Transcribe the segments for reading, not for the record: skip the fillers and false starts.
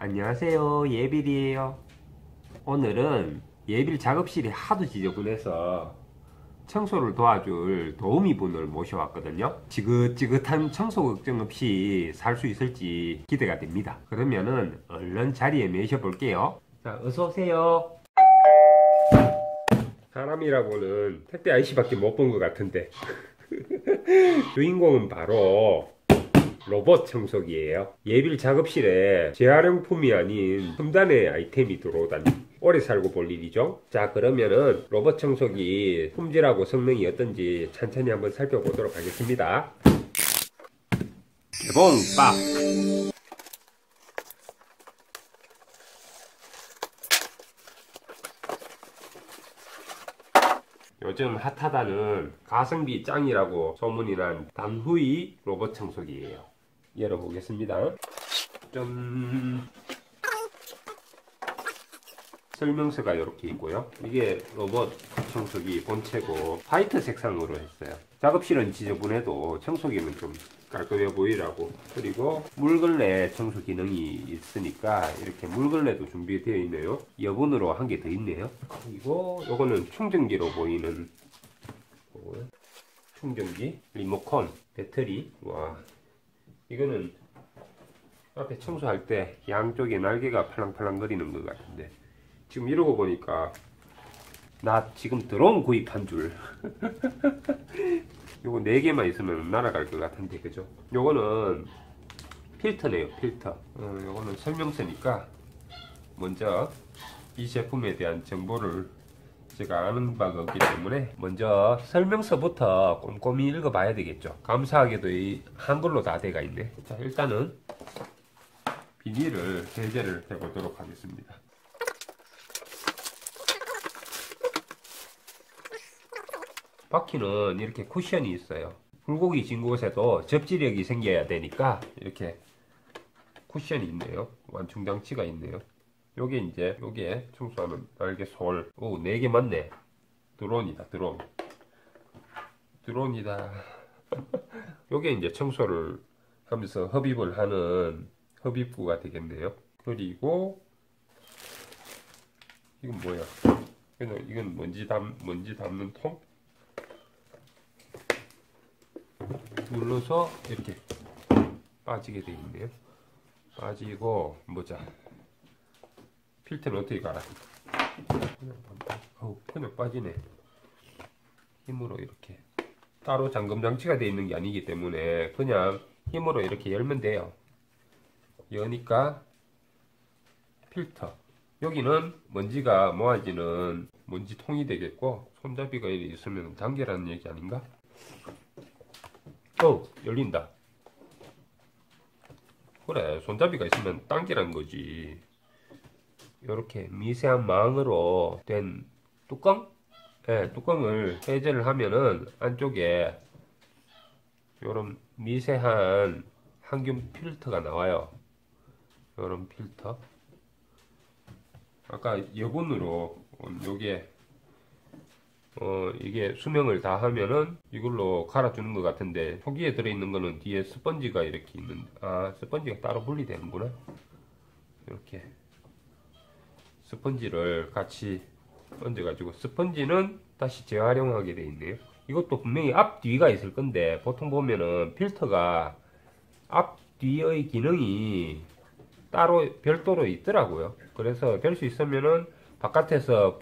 안녕하세요, 예빌이에요. 오늘은 예빌 작업실이 하도 지저분해서 청소를 도와줄 도우미분을 모셔왔거든요. 지긋지긋한 청소 걱정 없이 살 수 있을지 기대가 됩니다. 그러면은 얼른 자리에 모셔 볼게요. 자, 어서 오세요. 사람이라고는 택배 아저씨밖에 못 본 것 같은데 주인공은 바로 로봇 청소기예요. 예빌 작업실에 재활용품이 아닌 첨단의 아이템이 들어오다니 오래 살고 볼 일이죠. 자, 그러면은 로봇 청소기 품질하고 성능이 어떤지 천천히 한번 살펴보도록 하겠습니다. 개봉 빡! 요즘 핫하다는 가성비 짱이라고 소문이 난 단후이 로봇 청소기예요. 열어보겠습니다. 좀 설명서가 이렇게 있고요. 이게 로봇 청소기 본체고 화이트 색상으로 했어요. 작업실은 지저분해도 청소기는 좀 깔끔해 보이라고. 그리고 물걸레 청소 기능이 있으니까 이렇게 물걸레도 준비되어 있네요. 여분으로 한 개 더 있네요. 그리고 요거는 충전기로 보이는 거고요. 충전기, 리모컨, 배터리. 와, 이거는 앞에 청소할 때 양쪽에 날개가 팔랑팔랑 거리는 것 같은데 지금 이러고 보니까 나 지금 드론 구입한 줄. 요거 4개만 있으면 날아갈 것 같은데, 그죠? 요거는 필터네요, 필터. 요거는 설명서니까 먼저 이 제품에 대한 정보를 제가 아는 바가 없기 때문에 먼저 설명서부터 꼼꼼히 읽어봐야 되겠죠. 감사하게도 이 한글로 다 돼가 있네. 자, 일단은 비닐을 해제를 해보도록 하겠습니다. 바퀴는 이렇게 쿠션이 있어요. 굴곡이 진 곳에도 접지력이 생겨야 되니까 이렇게 쿠션이 있네요. 완충 장치가 있네요. 요게 이제 요게 청소하는 날개 솔. 오, 4개 맞네. 드론이다, 드론. 드론이다. 요게 이제 청소를 하면서 흡입을 하는 흡입구가 되겠네요. 그리고 이건 뭐야? 이건 먼지 담는 통? 눌러서 이렇게 빠지게 되어 있네요. 빠지고 보자. 필터는 어떻게 갈아? 그냥 빠지네. 힘으로 이렇게. 따로 잠금 장치가 되어 있는 게 아니기 때문에 그냥 힘으로 이렇게 열면 돼요. 여니까 필터. 여기는 먼지가 모아지는 먼지통이 되겠고, 손잡이가 있으면 단계라는 얘기 아닌가? 열린다. 그래, 손잡이가 있으면 당기란 거지. 이렇게 미세한 망으로 된 뚜껑? 네, 뚜껑을 해제를 하면은 안쪽에 이런 미세한 항균 필터가 나와요. 이런 필터. 아까 여분으로 요게 이게 수명을 다 하면은 이걸로 갈아주는 것 같은데, 초기에 들어있는 거는 뒤에 스펀지가 이렇게 있는, 스펀지가 따로 분리되는구나. 이렇게 스펀지를 같이 얹어가지고, 스펀지는 다시 재활용하게 되어 있네요. 이것도 분명히 앞뒤가 있을 건데, 보통 보면은 필터가 앞뒤의 기능이 따로 별도로 있더라고요. 그래서 될 수 있으면은 바깥에서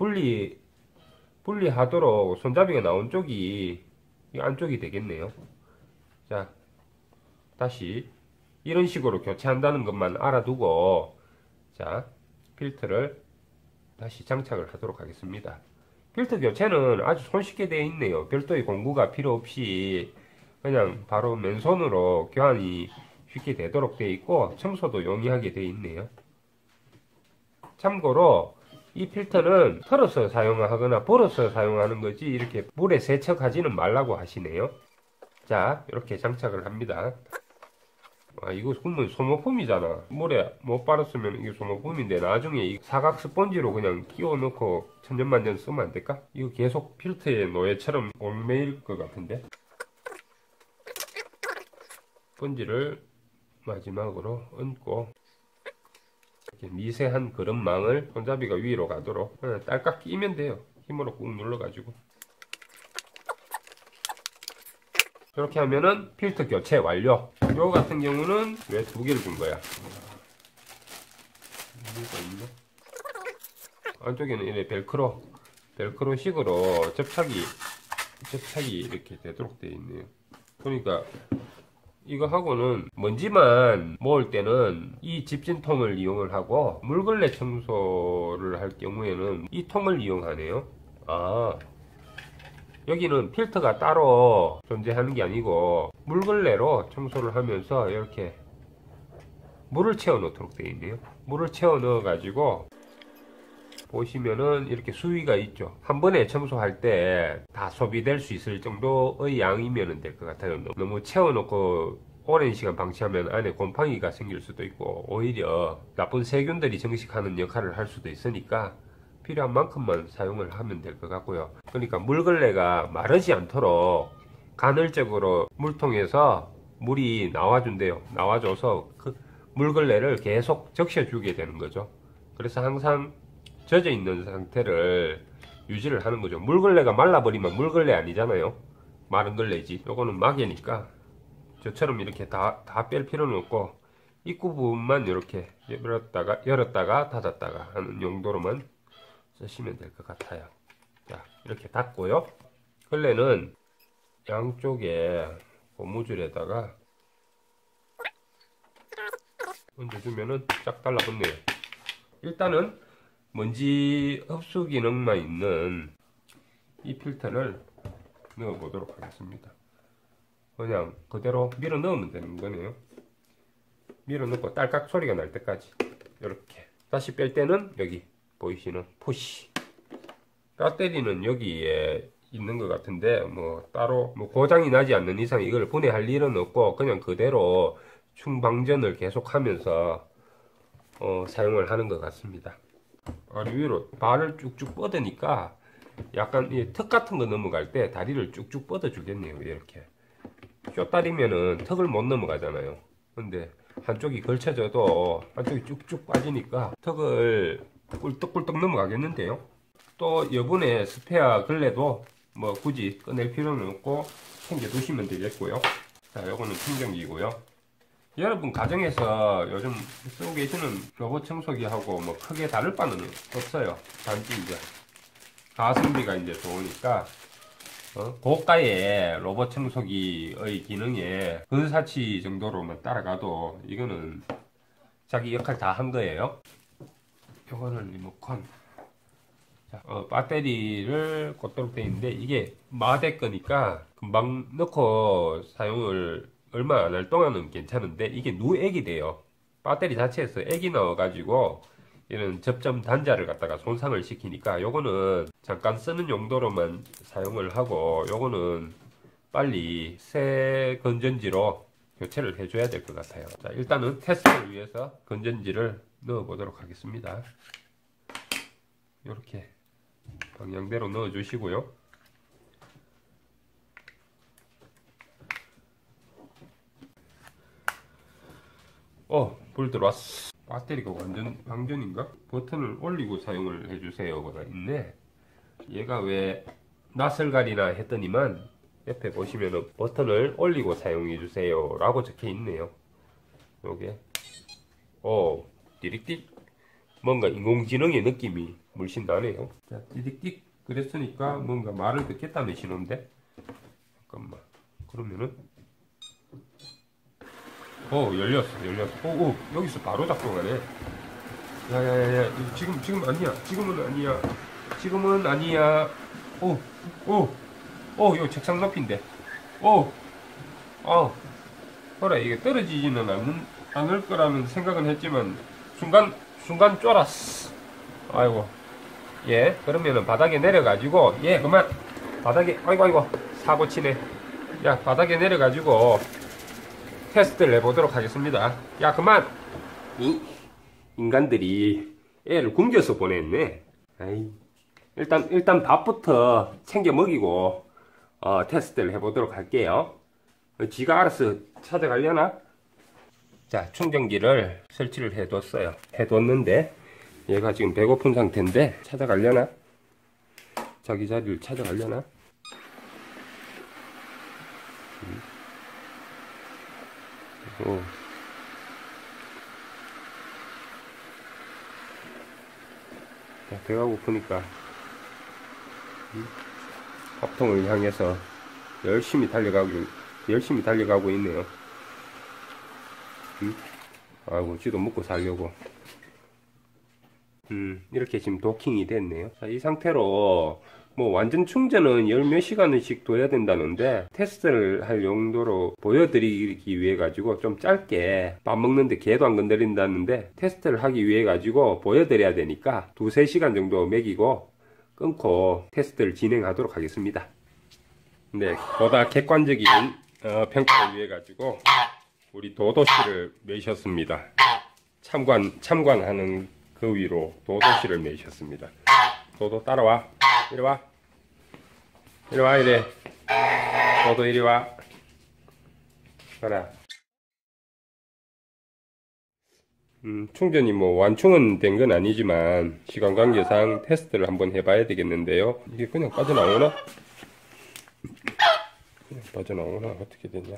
분리하도록 손잡이가 나온 쪽이 이 안쪽이 되겠네요. 자, 다시 이런 식으로 교체한다는 것만 알아두고, 자, 필터를 다시 장착을 하도록 하겠습니다. 필터 교체는 아주 손쉽게 되어 있네요. 별도의 공구가 필요 없이 그냥 바로 맨손으로 교환이 쉽게 되도록 되어 있고, 청소도 용이하게 되어 있네요. 참고로 이 필터는 털어서 사용하거나 불어서 사용하는 거지 이렇게 물에 세척하지는 말라고 하시네요. 자, 이렇게 장착을 합니다. 이거 그러면 소모품이잖아. 물에 못 빨았으면 이게 소모품인데 나중에 이 사각 스펀지로 그냥 끼워 넣고 천년만년 쓰면 안 될까? 이거 계속 필터의 노예처럼 얽매일 것 같은데. 스펀지를 마지막으로 얹고 이렇게 미세한 그릇망을 손잡이가 위로 가도록 딸깍 끼면 돼요. 힘으로 꾹 눌러가지고. 이렇게 하면은 필터 교체 완료. 요 같은 경우는 왜 2개를 준 거야? 안쪽에는 이렇게 벨크로식으로 접착이 이렇게 되도록 되어 있네요. 그러니까 이거 하고는 먼지만 모을 때는 이 집진통을 이용을 하고 물걸레 청소를 할 경우에는 이 통을 이용하네요. 아, 여기는 필터가 따로 존재하는 게 아니고 물걸레로 청소를 하면서 이렇게 물을 채워 넣도록 되어 있네요. 물을 채워 넣어 가지고 보시면은 이렇게 수위가 있죠. 한 번에 청소할 때 다 소비될 수 있을 정도의 양이면 될 것 같아요. 너무 채워놓고 오랜 시간 방치하면 안에 곰팡이가 생길 수도 있고 오히려 나쁜 세균들이 정식하는 역할을 할 수도 있으니까 필요한 만큼만 사용을 하면 될 것 같고요. 그러니까 물걸레가 마르지 않도록 간헐적으로 물통에서 물이 나와준대요. 나와줘서 그 물걸레를 계속 적셔주게 되는 거죠. 그래서 항상 젖어 있는 상태를 유지를 하는 거죠. 물걸레가 말라버리면 물걸레 아니잖아요. 마른 걸레지. 요거는 막이니까 저처럼 이렇게 다 뺄 필요는 없고 입구 부분만 이렇게 열었다가 닫았다가 하는 용도로만 쓰시면 될 것 같아요. 자, 이렇게 닫고요. 걸레는 양쪽에 고무줄에다가 얹어주면은 쫙 달라붙네요. 일단은 먼지 흡수 기능만 있는 이 필터를 넣어 보도록 하겠습니다. 그냥 그대로 밀어 넣으면 되는 거네요. 밀어 넣고 딸깍 소리가 날 때까지 이렇게. 다시 뺄 때는 여기 보이시는 푸시. 배터리는 여기에 있는 것 같은데 뭐 따로 뭐 고장이 나지 않는 이상 이걸 분해할 일은 없고 그냥 그대로 충방전을 계속하면서 사용을 하는 것 같습니다. 아래 위로 발을 쭉쭉 뻗으니까 약간 이 턱 같은 거 넘어갈 때 다리를 쭉쭉 뻗어 주겠네요. 이렇게 숏다리면은 턱을 못 넘어가잖아요. 근데 한쪽이 걸쳐져도 한쪽이 쭉쭉 빠지니까 턱을 꿀떡꿀떡 넘어가겠는데요. 또 여분의 스페어 걸레도 뭐 굳이 꺼낼 필요는 없고 챙겨 두시면 되겠고요. 자, 요거는 충전기고요. 여러분 가정에서 요즘 쓰고 계시는 로봇 청소기하고 뭐 크게 다를 바는 없어요. 단지 이제 가성비가 이제 좋으니까 고가의 로봇 청소기의 기능에 근사치 정도로만 따라가도 이거는 자기 역할 다 한 거예요. 요거는 리모컨. 자, 배터리를 꽂도록 되어 있는데 이게 마대 거니까 금방 넣고 사용을 얼마 안 할 동안은 괜찮은데 이게 누액이 돼요. 배터리 자체에서 액이 나와가지고 이런 접점 단자를 갖다가 손상을 시키니까 요거는 잠깐 쓰는 용도로만 사용을 하고 요거는 빨리 새 건전지로 교체를 해줘야 될 것 같아요. 자, 일단은 테스트를 위해서 건전지를 넣어 보도록 하겠습니다. 이렇게 방향대로 넣어 주시고요. 불 들어왔어. 배터리가 완전 방전인가? 버튼을 올리고 사용을 해주세요가 있네. 얘가 왜 낯설가리나 했더니만 옆에 보시면은 버튼을 올리고 사용해주세요 라고 적혀 있네요. 요게 띠릭띠 뭔가 인공지능의 느낌이 물씬 나네요. 자, 띠릭띠 그랬으니까 뭔가 말을 듣겠다는 신호인데 잠깐만. 그러면은 열렸어. 여기서 바로 작동하네. 야야야야, 지금 아니야. 지금은 아니야. 이거 책상 높이인데. 그래, 이게 떨어지지는 않을 거라는 생각은 했지만 순간 쫄았어. 아이고. 예, 그러면은 바닥에 내려가지고, 그만. 바닥에, 아이고, 사고 치네. 야, 바닥에 내려가지고, 테스트를 해보도록 하겠습니다. 야, 그만! 이 인간들이 애를 굶겨서 보냈네. 일단 밥부터 챙겨 먹이고, 테스트를 해보도록 할게요. 지가 알아서 찾아가려나? 자, 충전기를 설치를 해뒀어요. 해뒀는데 얘가 지금 배고픈 상태인데 찾아가려나? 자기 자리를 찾아가려나? 자, 배가 고프니까 밥통을 향해서 열심히 달려가고 있네요. 아이고, 지도 먹고 살려고. 이렇게 지금 도킹이 됐네요. 자, 이 상태로 뭐 완전 충전은 열 몇 시간씩 둬야 된다는데 테스트를 할 용도로 보여드리기 위해 가지고 좀 짧게 밥 먹는데 개도 안 건드린다는데 테스트를 하기 위해 가지고 보여드려야 되니까 2~3시간 정도 먹이고 끊고 테스트를 진행하도록 하겠습니다. 네, 보다 객관적인 평가를 위해 가지고 우리 도도씨를 매셨습니다. 참관하는 그 위로 도도씨를 매셨습니다. 도도 따라와. 이리와. 이리와, 이래. 도도 이리와. 가라. 충전이 뭐 완충은 된 건 아니지만 시간 관계상 테스트를 한번 해봐야 되겠는데요. 이게 그냥 빠져나오나? 그냥 빠져나오나? 어떻게 되냐?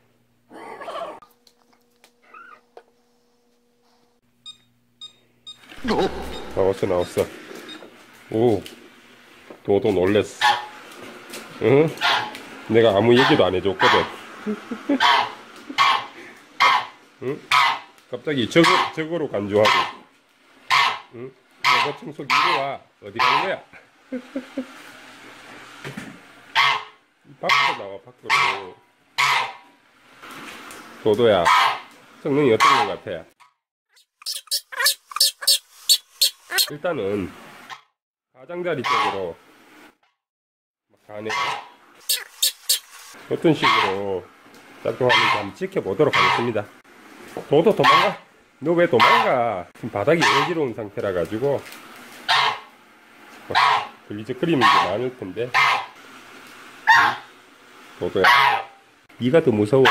나왔어. 오, 도도 놀랬어. 응? 내가 아무 얘기도 안 해줬거든. 응? 갑자기 저거로 간주하고. 응? 내가 청소기 이리 와. 어디 가는 거야? 밖으로 나와, 밖으로. 도도야, 성능이 어떤 것 같아? 일단은 가장자리 쪽으로 가네. 어떤 식으로 작동하는지 한번 지켜보도록 하겠습니다. 도도 도망가. 너 왜 도망가? 지금 바닥이 어지러운 상태라 가지고 걸리적거리는 게 많을 텐데. 도도야, 네가 더 무서워.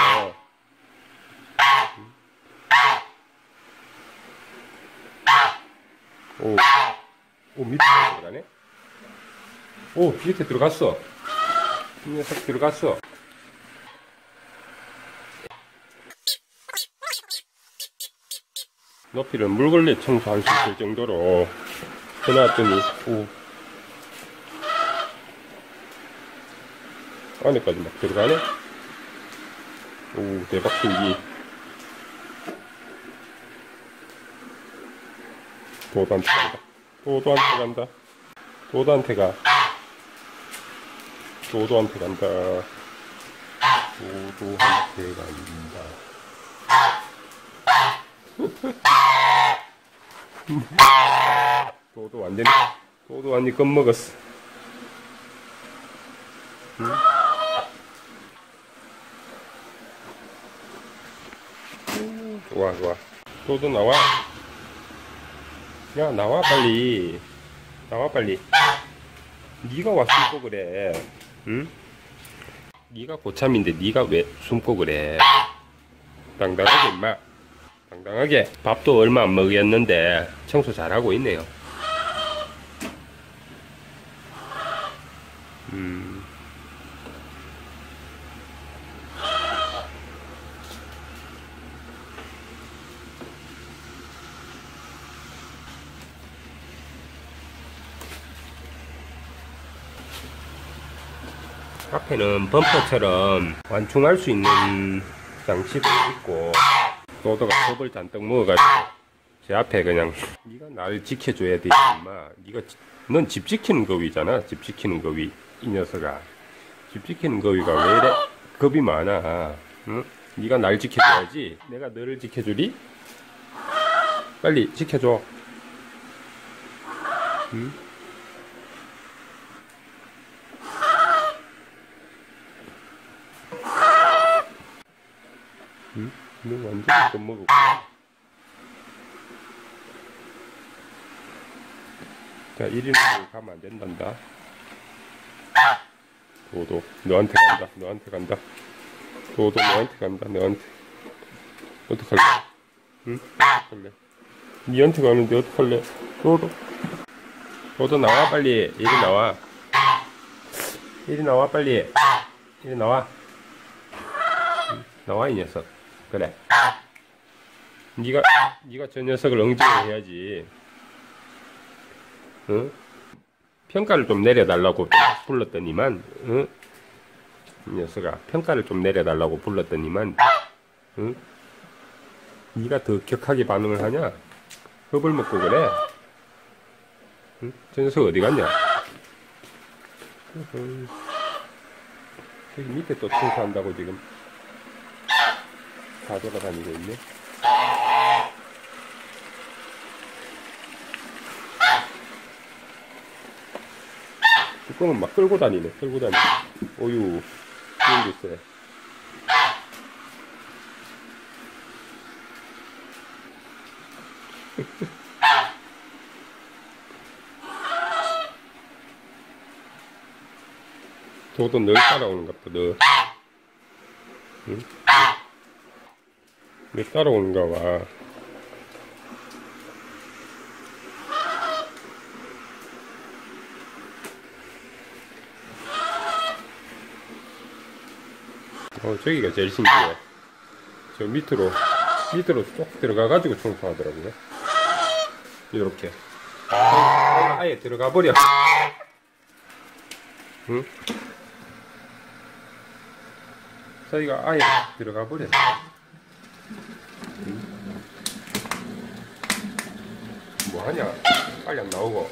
오, 밑에 들어가네? 오, 밑에 들어갔어. 이 녀석 들어갔어. 높이를 물걸레 청소할 수 있을 정도로 해놨더니, 오, 안에까지 막 들어가네? 오, 대박 신기. 도도한테 간다. 도도한테 간다. 도도한테 가. 도도한테 간다. 도도한테 간다. 도도 완전히 겁먹었어. 응? 좋아. 도도 나와. 야, 나와 빨리. 네가 와 숨고 그래. 응? 네가 고참인데 네가 왜 숨고 그래? 당당하게 임마. 당당하게. 밥도 얼마 안 먹였는데 청소 잘하고 있네요. 앞에는 범퍼처럼 완충할 수 있는 장치도 있고, 도도가 겁을 잔뜩 먹어가지고 제 앞에 그냥 네가 날 지켜줘야 되지 임마. 넌 집 지키는 거위잖아. 집 지키는 거위. 이 녀석아, 집 지키는 거위가 왜 이래 겁이 많아? 응? 네가 날 지켜줘야지. 내가 너를 지켜주리? 빨리 지켜줘. 응? 응? 너 완전히 겁먹었구나. 자, 1인으로 가면 안 된단다. 도도, 너한테 간다. 도도, 너한테 간다. 너한테. 어떡할래? 응? 어떡할래? 니한테 가는데 어떡할래? 너도 나와 빨리. 이리 나와. 이리 나와 빨리. 이리 나와. 응? 나와 이 녀석. 그래. 네가 저 녀석을 응징을 해야지. 응? 평가를 좀 내려달라고 불렀더니만, 응? 이 녀석아, 평가를 좀 내려달라고 불렀더니만, 응? 네가 더 격하게 반응을 하냐? 겁을 먹고 그래? 응? 저 녀석 어디 갔냐? 여기 밑에 또 청소한다고 지금 다 돌아다니고 있네. 뚜껑은 막 끌고 다니네. 오유, 이런 게 있어요. 도도 널 따라오는가 봐, 너. 응? 너 따라오는가 봐. 저기가 제일 신기해. 저 밑으로 쏙 들어가가지고 청소하더라고요. 이렇게. 아예 들어가 버려. 응? 저희가 아예 들어가 버려. 응? 뭐 하냐? 빨리 안 나오고.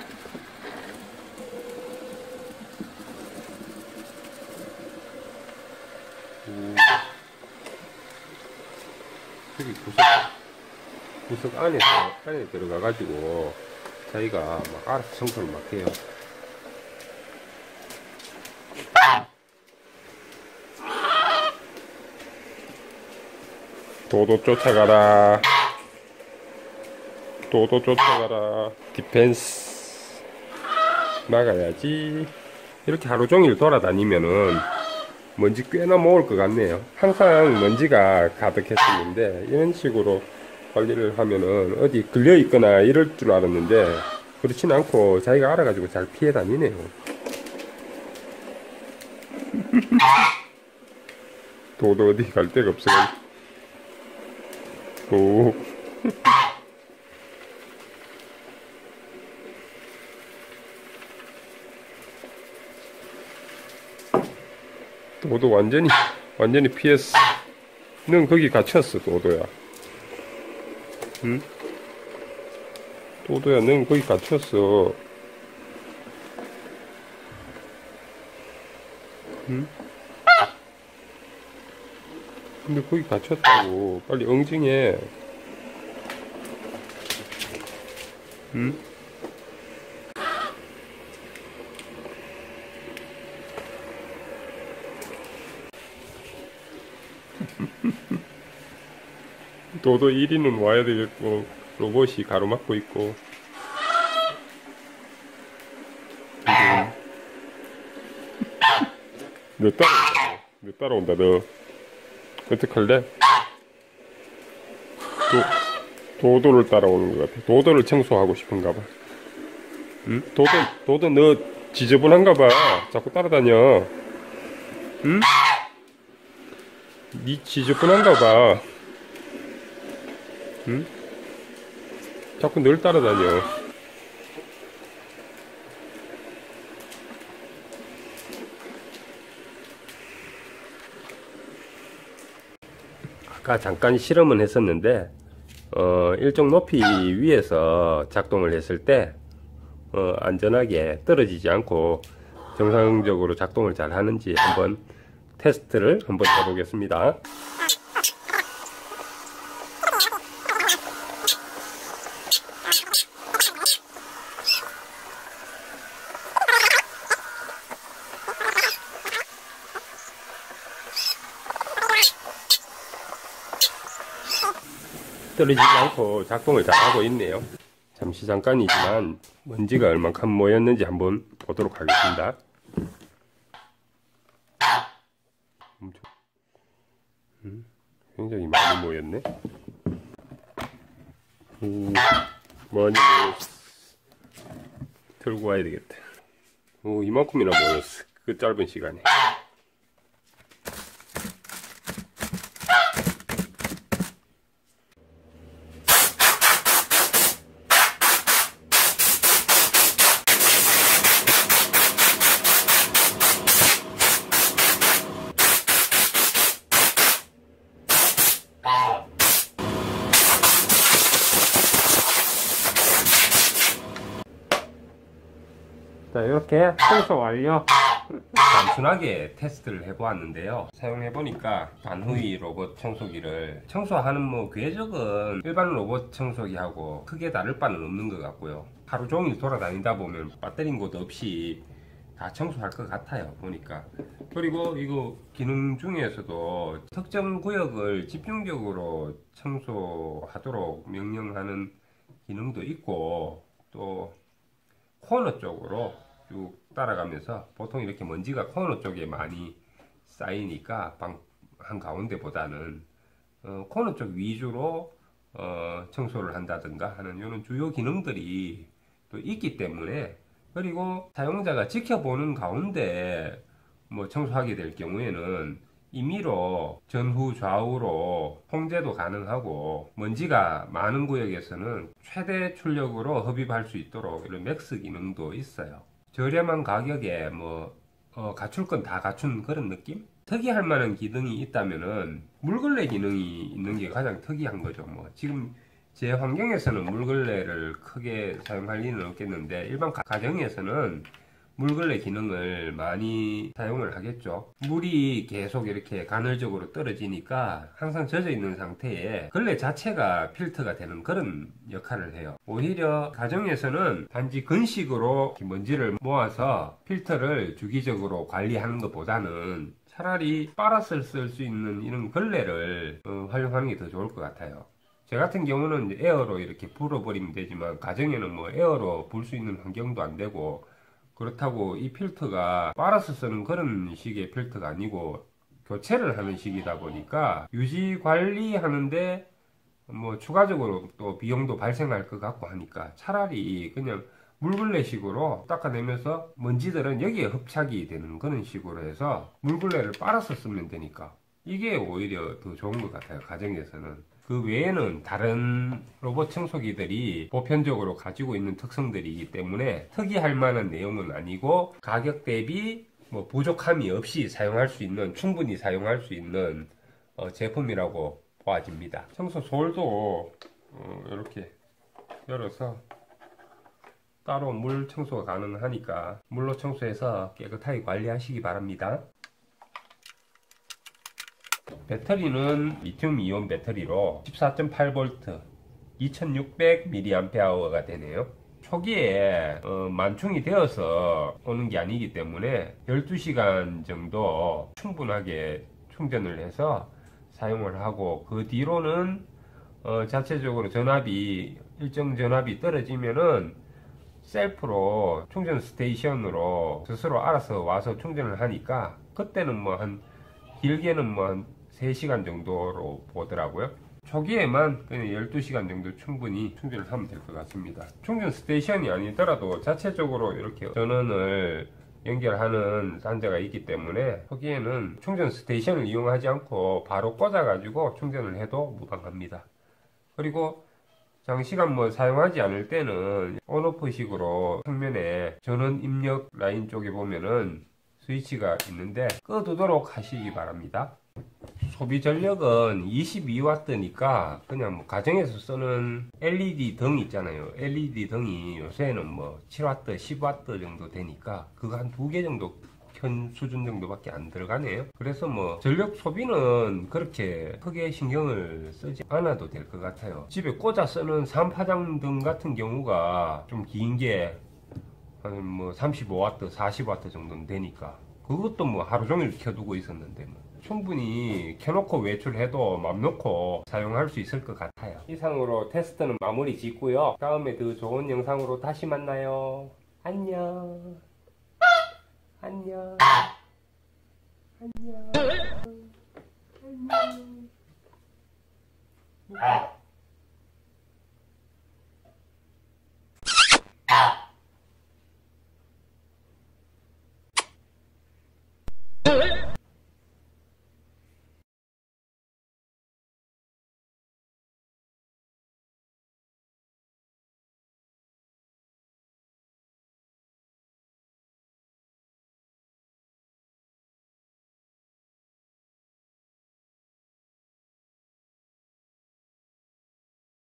저기 구석 안에 들어가가지고 자기가 막 알아서 청소를 막 해요. 도도 쫓아가라. 디펜스 막아야지. 이렇게 하루 종일 돌아다니면은 먼지 꽤나 모을 것 같네요. 항상 먼지가 가득했었는데 이런 식으로 관리를 하면은 어디 걸려 있거나 이럴 줄 알았는데 그렇진 않고 자기가 알아가지고 잘 피해 다니네요. 도도 어디 갈 데가 없어. 도도 완전히 피했어. 넌 거기 갇혔어, 도도야. 응? 도도야, 넌 거기 갇혔어. 응? 근데 거기 갇혔다고. 빨리 응징해. 응? 도도 1위는 와야 되겠고 로봇이 가로막고 있고. 너 따라온다. 너 어떡할래? 도도를 따라오는 것 같아. 도도를 청소하고 싶은가 봐. 응? 도도 너 지저분한가 봐. 자꾸 따라다녀. 응? 니 지저분한가 봐. 응? 자꾸 널 따라다녀. 아까 잠깐 실험은 했었는데 일정 높이 위에서 작동을 했을 때 안전하게 떨어지지 않고 정상적으로 작동을 잘 하는지 한번 테스트를 한번 해보겠습니다. 떨어지지 않고 작동을 잘 하고 있네요. 잠깐이지만 먼지가 얼만큼 모였는지 한번 보도록 하겠습니다. 굉장히 많이 모였네. 많이 들고 와야 되겠다. 오, 이만큼이나 모였어. 그 짧은 시간에. 자, 이렇게 청소 완료. 단순하게 테스트를 해보았는데요. 사용해보니까 반후이 로봇 청소기를 청소하는 뭐 궤적은 일반 로봇 청소기하고 크게 다를 바는 없는 것 같고요. 하루 종일 돌아다니다 보면 배터리인 곳 없이 다 청소할 것 같아요, 보니까. 그리고 이거 기능 중에서도 특정 구역을 집중적으로 청소하도록 명령하는 기능도 있고, 또 코너 쪽으로 쭉 따라가면서, 보통 이렇게 먼지가 코너 쪽에 많이 쌓이니까 방 한가운데보다는 코너 쪽 위주로 청소를 한다든가 하는 이런 주요 기능들이 또 있기 때문에, 그리고 사용자가 지켜보는 가운데 뭐 청소하게 될 경우에는 임의로 전후 좌우로 통제도 가능하고, 먼지가 많은 구역에서는 최대 출력으로 흡입할 수 있도록 이런 맥스 기능도 있어요. 저렴한 가격에 뭐 갖출 건 다 갖춘 그런 느낌? 특이할 만한 기능이 있다면은 물걸레 기능이 있는 게 가장 특이한 거죠. 뭐 지금 제 환경에서는 물걸레를 크게 사용할 리는 없겠는데, 일반 가정에서는 물걸레 기능을 많이 사용을 하겠죠. 물이 계속 이렇게 간헐적으로 떨어지니까 항상 젖어 있는 상태에 걸레 자체가 필터가 되는 그런 역할을 해요. 오히려 가정에서는 단지 건식으로 먼지를 모아서 필터를 주기적으로 관리하는 것보다는 차라리 빨아서 쓸 수 있는 이런 걸레를 활용하는 게 더 좋을 것 같아요. 제 같은 경우는 에어로 이렇게 불어버리면 되지만, 가정에는 뭐 에어로 불 수 있는 환경도 안 되고, 그렇다고 이 필터가 빨아서 쓰는 그런 식의 필터가 아니고 교체를 하는 식이다 보니까 유지 관리하는데 뭐 추가적으로 또 비용도 발생할 것 같고 하니까, 차라리 그냥 물걸레식으로 닦아내면서 먼지들은 여기에 흡착이 되는 그런 식으로 해서 물걸레를 빨아서 쓰면 되니까 이게 오히려 더 좋은 것 같아요, 가정에서는. 그 외에는 다른 로봇 청소기들이 보편적으로 가지고 있는 특성들이기 때문에 특이할 만한 내용은 아니고, 가격 대비 뭐 부족함이 없이 사용할 수 있는, 충분히 사용할 수 있는 제품이라고 보아집니다. 청소 솔도 이렇게 열어서 따로 물 청소가 가능하니까 물로 청소해서 깨끗하게 관리하시기 바랍니다. 배터리는 리튬 이온 배터리로 14.8V 2600mAh가 되네요. 초기에 만충이 되어서 오는 게 아니기 때문에 12시간 정도 충분하게 충전을 해서 사용을 하고, 그 뒤로는 자체적으로 전압이, 일정 전압이 떨어지면은 셀프로 충전 스테이션으로 스스로 알아서 와서 충전을 하니까, 그때는 뭐 한 길게는 뭐 한 3시간 정도로 보더라고요. 초기에만 그냥 12시간 정도 충분히 충전을 하면 될 것 같습니다. 충전 스테이션이 아니더라도 자체적으로 이렇게 전원을 연결하는 단자가 있기 때문에 초기에는 충전 스테이션을 이용하지 않고 바로 꽂아 가지고 충전을 해도 무방합니다. 그리고 장시간 뭐 사용하지 않을 때는 온오프 식으로 측면에 전원 입력 라인 쪽에 보면은 스위치가 있는데 꺼두도록 하시기 바랍니다. 소비 전력은 22W니까 그냥 뭐 가정에서 쓰는 LED 등 있잖아요. LED 등이 요새는 뭐 7W, 10W 정도 되니까 그거 한 2개 정도 켠 수준 정도밖에 안 들어가네요. 그래서 뭐 전력 소비는 그렇게 크게 신경을 쓰지 않아도 될 것 같아요. 집에 꽂아 쓰는 산파장등 같은 경우가 좀 긴 게 한 뭐 35W, 40W 정도는 되니까 그것도 뭐 하루 종일 켜두고 있었는데 뭐 충분히 켜놓고 외출해도 맘 놓고 사용할 수 있을 것 같아요. 이상으로 테스트는 마무리 짓고요. 다음에 더 좋은 영상으로 다시 만나요. 안녕. 안녕. 안녕. 안녕.